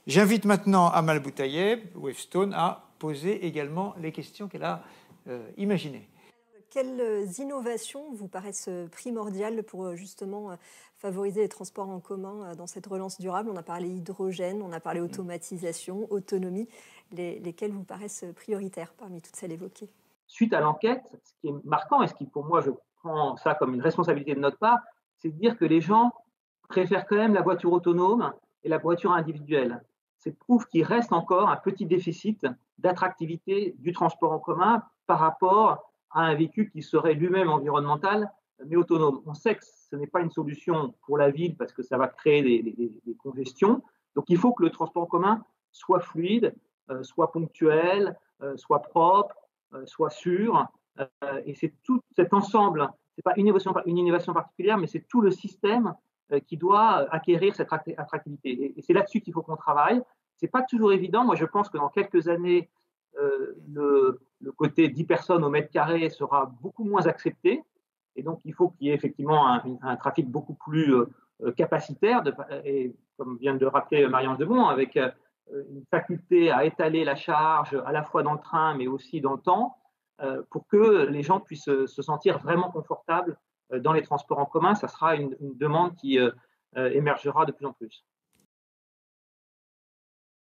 J'invite maintenant Amal Boutayeb, Wavestone, à poser également les questions qu'elle a imaginées. Quelles innovations vous paraissent primordiales pour justement favoriser les transports en commun dans cette relance durable? On a parlé hydrogène, on a parlé automatisation, autonomie. Lesquelles vous paraissent prioritaires parmi toutes celles évoquées? Suite à l'enquête, ce qui est marquant et ce qui, pour moi, je prends ça comme une responsabilité de notre part, c'est de dire que les gens préfèrent quand même la voiture autonome et la voiture individuelle. C'est prouve qu'il reste encore un petit déficit d'attractivité du transport en commun par rapport à un véhicule qui serait lui-même environnemental mais autonome. On sait que ce n'est pas une solution pour la ville parce que ça va créer des congestions. Donc il faut que le transport en commun soit fluide, soit ponctuel, soit propre, soit sûr. Et c'est tout cet ensemble, c'est pas une innovation particulière, mais c'est tout le système qui doit acquérir cette attractivité. Et c'est là-dessus qu'il faut qu'on travaille. C'est pas toujours évident. Moi, je pense que dans quelques années, le côté 10 personnes au mètre carré sera beaucoup moins accepté. Et donc, il faut qu'il y ait effectivement un trafic beaucoup plus capacitaire, et comme vient de le rappeler Marianne Demont, avec une faculté à étaler la charge à la fois dans le train, mais aussi dans le temps, pour que les gens puissent se sentir vraiment confortables dans les transports en commun. Ça sera une demande qui émergera de plus en plus.